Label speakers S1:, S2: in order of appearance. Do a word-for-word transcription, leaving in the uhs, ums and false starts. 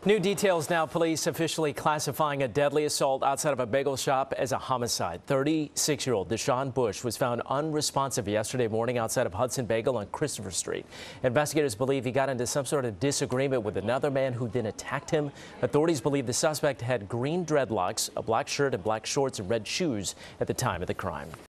S1: New details now. Police officially classifying a deadly assault outside of a bagel shop as a homicide. thirty-six-year-old Deshaun Bush was found unresponsive yesterday morning outside of Hudson Bagel on Christopher Street. Investigators believe he got into some sort of disagreement with another man who then attacked him. Authorities believe the suspect had green dreadlocks, a black shirt and black shorts and red shoes at the time of the crime.